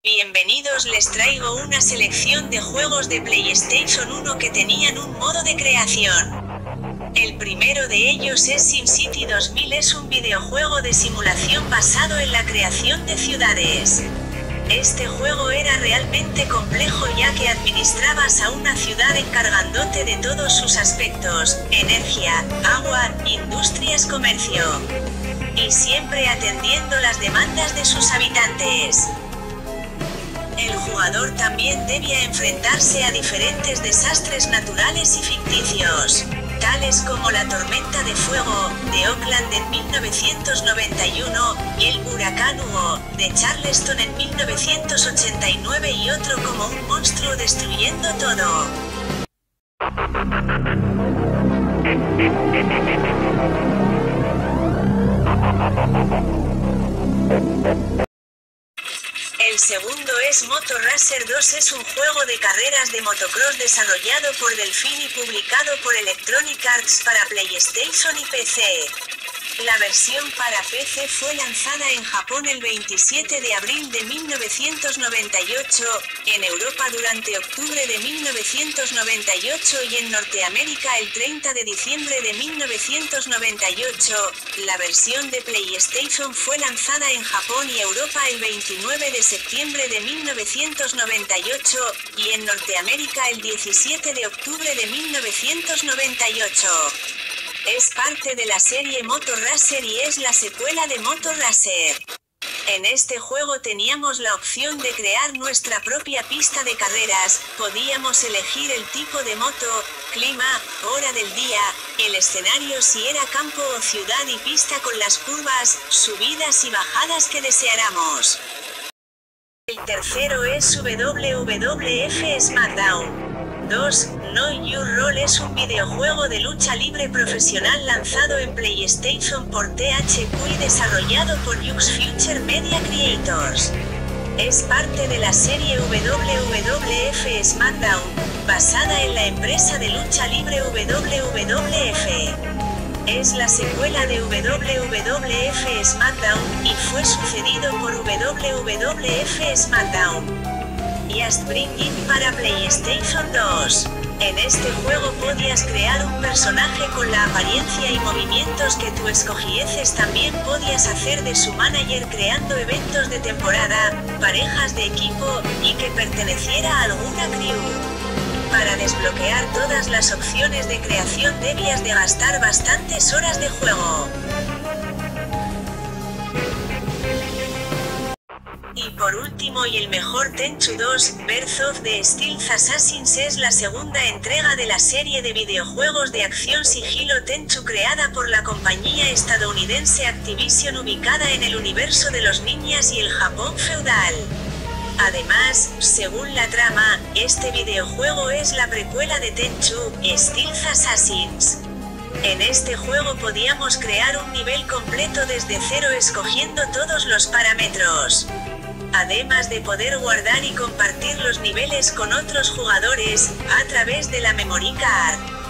Bienvenidos, les traigo una selección de juegos de PlayStation 1 que tenían un modo de creación. El primero de ellos es SimCity 2000, es un videojuego de simulación basado en la creación de ciudades. Este juego era realmente complejo ya que administrabas a una ciudad encargándote de todos sus aspectos: energía, agua, industrias, comercio. Y siempre atendiendo las demandas de sus habitantes. El jugador también debía enfrentarse a diferentes desastres naturales y ficticios, tales como la tormenta de fuego, de Oakland en 1991, y el huracán Hugo, de Charleston en 1989 y otro como un monstruo destruyendo todo. El segundo es Moto Racer 2, es un juego de carreras de motocross desarrollado por Delfin y publicado por Electronic Arts para PlayStation y PC. La versión para PC fue lanzada en Japón el 27 de abril de 1998, en Europa durante octubre de 1998 y en Norteamérica el 30 de diciembre de 1998. La versión de PlayStation fue lanzada en Japón y Europa el 29 de septiembre de 1998, y en Norteamérica el 17 de octubre de 1998. Es parte de la serie Moto Racer y es la secuela de Moto Racer. En este juego teníamos la opción de crear nuestra propia pista de carreras, podíamos elegir el tipo de moto, clima, hora del día, el escenario si era campo o ciudad y pista con las curvas, subidas y bajadas que deseáramos. El tercero es WWF SmackDown 2, Know Your Role, es un videojuego de lucha libre profesional lanzado en PlayStation por THQ y desarrollado por Jux Future Media Creators. Es parte de la serie WWF SmackDown, basada en la empresa de lucha libre WWF. Es la secuela de WWF SmackDown, y fue sucedido por WWF SmackDown Just Bring It para PlayStation 2. En este juego podías crear un personaje con la apariencia y movimientos que tú escogieses. También podías hacer de su manager creando eventos de temporada, parejas de equipo, y que perteneciera a alguna crew. Para desbloquear todas las opciones de creación debías de gastar bastantes horas de juego. Y por último y el mejor, Tenchu 2, Birth of the Stealth Assassins, es la segunda entrega de la serie de videojuegos de acción sigilo Tenchu creada por la compañía estadounidense Activision, ubicada en el universo de los ninjas y el Japón feudal. Además, según la trama, este videojuego es la precuela de Tenchu, Stealth Assassins. En este juego podíamos crear un nivel completo desde cero escogiendo todos los parámetros. Además de poder guardar y compartir los niveles con otros jugadores, a través de la memory card.